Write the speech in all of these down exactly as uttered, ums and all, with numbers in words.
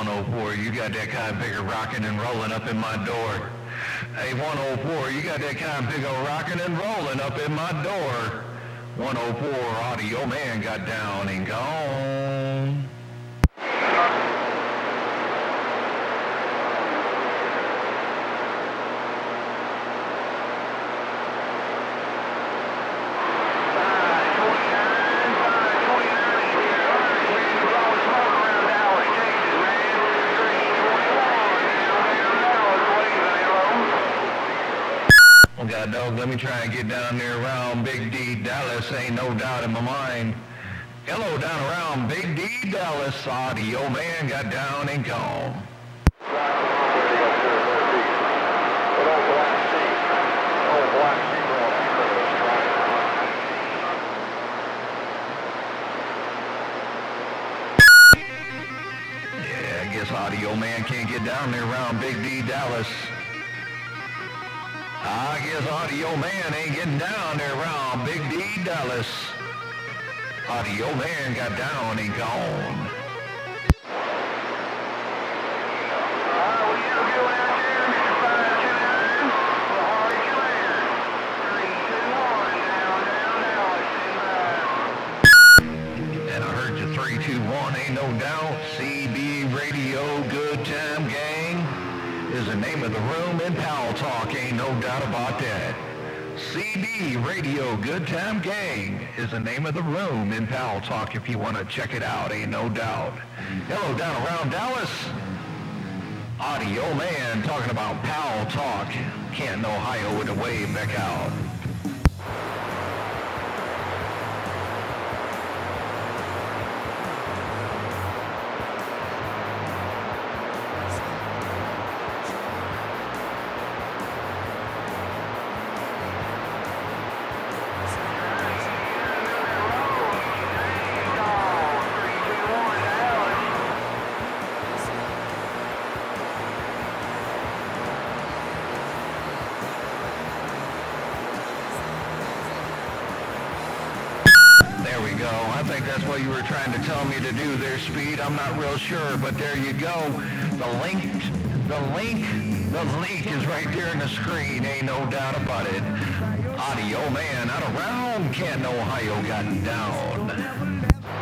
one oh four, you got that kind of bigger rocking and rolling up in my door. Hey, one oh four, you got that kind of big old rocking and rolling up in my door. one oh four, Audio Man got down and gone. God dog, let me try and get down there around Big D, Dallas, ain't no doubt in my mind. Hello down around Big D, Dallas, Audio Man got down and gone. Yeah, I guess Audio Man can't get down there around Big D, Dallas. I guess Audio Man ain't getting down there around Big D, Dallas. Audio Man got down and gone. And I heard you three two one, ain't no doubt. C B Radio, Good Time Gang is the name of the room in Powell Talk, ain't no doubt about that. C B Radio Good Time Gang is the name of the room in Powell Talk if you want to check it out, ain't no doubt. Hello down around Dallas. Audio Man talking about Powell Talk. Canton, Ohio with a wave back out. There we go. I think that's what you were trying to tell me to do there, Speed. I'm not real sure, but there you go. The link, the link, the link is right there in the screen. Ain't no doubt about it. Audio Man out around Canton, Ohio got down.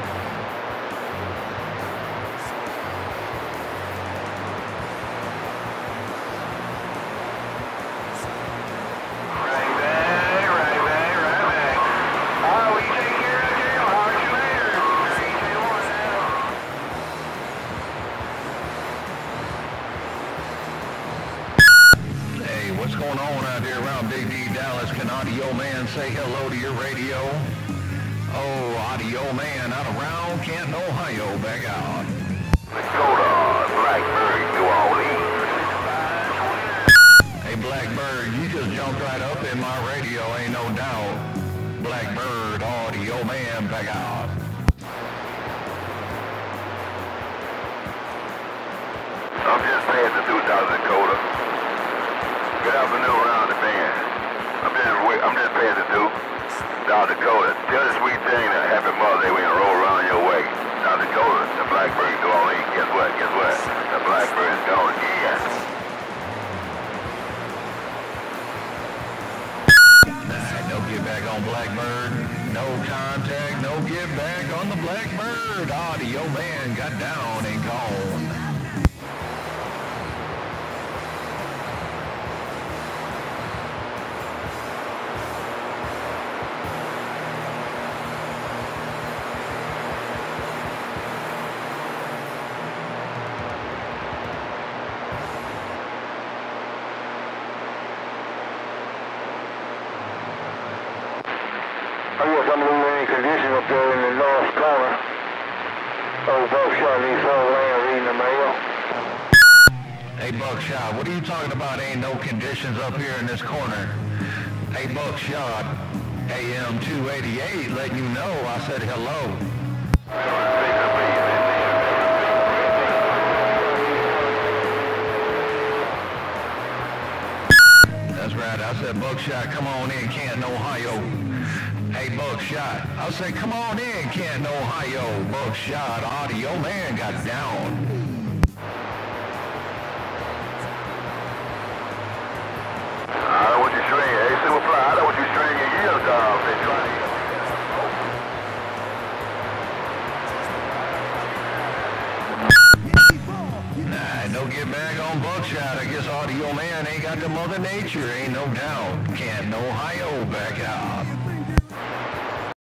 What's going on out there around Big D, Dallas? Can Audio Man say hello to your radio? Oh, Audio Man out around Canton, Ohio, back out. Dakota, Blackbird, New Orleans. Hey, Blackbird, you just jumped right up in my radio, ain't no doubt. Blackbird, Audio Man, back out. I'm just paying the two thousand Dakota. Good afternoon around the band. I'm just, I'm just paying the Duke. South Dakota. Tell the sweet thing a happy Mother's Day when you roll around your way. South Dakota, the Blackbird, New Orleans. Guess what? Guess what? The Blackbird is gone again. Nah, no get back on Blackbird. No contact, no get back on the Blackbird. Audio Man got down and gone. I guess I'm losing any condition up there in the north corner. Old Buckshot needs some land reading the mail. Hey, Buckshot, what are you talking about? Ain't no conditions up here in this corner. Hey, Buckshot, A M two eighty-eight letting you know I said hello. That's right, I said, Buckshot, come on in, Canton, Ohio. Hey, Buckshot, I said, come on in, Canton, Ohio. Buckshot, Audio Man got down. get back on Buckshot. I guess Audio Man ain't got the Mother Nature, ain't no doubt. Canton, Ohio, back out.